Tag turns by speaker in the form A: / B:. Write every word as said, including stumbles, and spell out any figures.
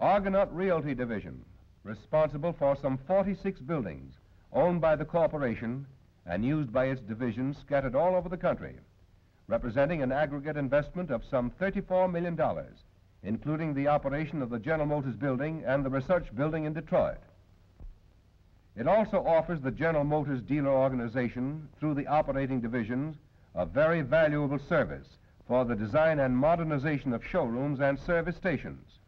A: Argonaut Realty Division, responsible for some forty-six buildings owned by the corporation and used by its divisions scattered all over the country, representing an aggregate investment of some thirty-four million dollars, including the operation of the General Motors building and the research building in Detroit. It also offers the General Motors dealer organization, through the operating divisions, a very valuable service for the design and modernization of showrooms and service stations.